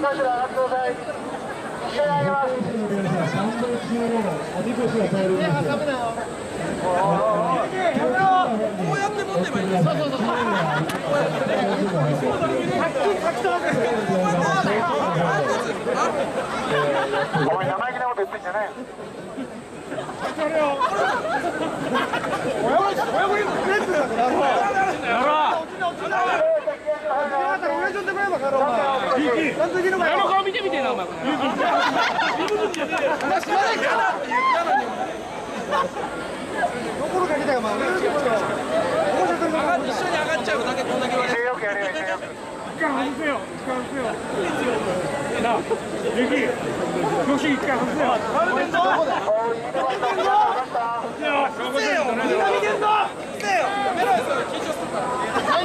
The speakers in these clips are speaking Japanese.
頭上がってください。一緒に上げます。 こうやって持ってばいいんです。そうそうそう。 お前生意気なこと言ってんじゃないよ。 あの顔見てみてなお前。 心かけたよ、まあ。一緒に上がっちゃうだけこんだけ言われる。 よくやれよ、よく。 時間外せよ、時間外せよ。なあ、ゆき、女子一回外せよ。外せんぞ。外せよ。みんな見てんぞ。外せよ。やめろよ、それ緊張するから。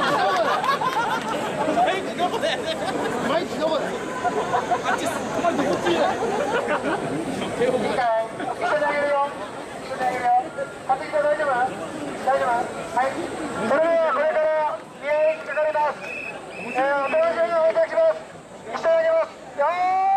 マイクどこで？マイクどこで？あっち、お前どこっちや。 一緒にあげるよ。一緒にあげるよ。勝木さん大丈夫？大丈夫？はい。それではこれから宮へかかります。お楽しみにお願いします。一緒にあげます。よー。